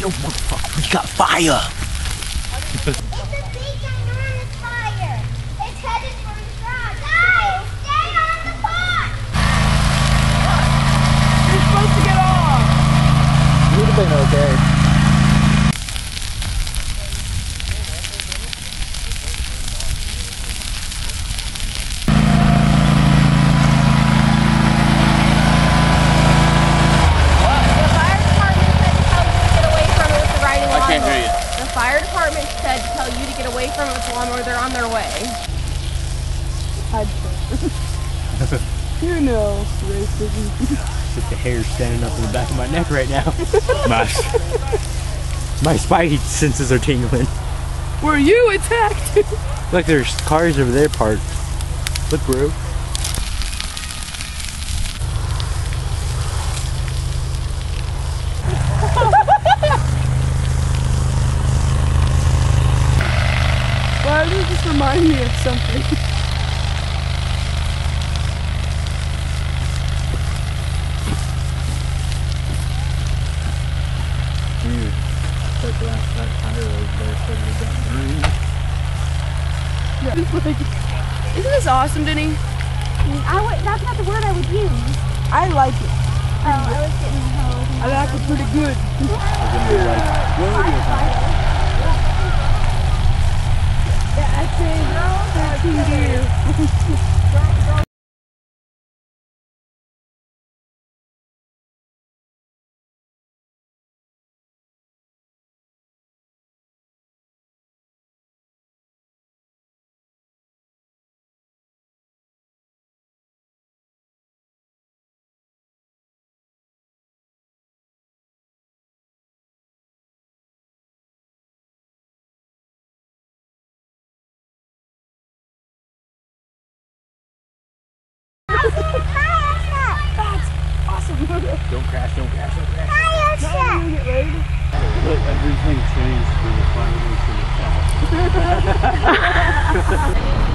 Yo, motherfucker, we got fire! It's a big ginormous fire! It's headed for the ground! Guys, stay on the porch! You're supposed to get off! You would have been okay. The fire department said to tell you to get away from it with the lawnmower. They're on their way. You know, racism. With the hair standing up in the back of my neck right now. My spidey senses are tingling. Were you attacked? Look, there's cars over there parked. Look, bro. Why does this remind me of something? That tire over there suddenly got green. Yeah. Isn't this awesome, Deni? That's not the word I would use. I like it. Oh, I was getting the hose. I like it pretty good. That's it. 13 deer. That's awesome. Don't crash, don't crash, don't crash. Fire shot! Look, everything changed when the fire was in the top.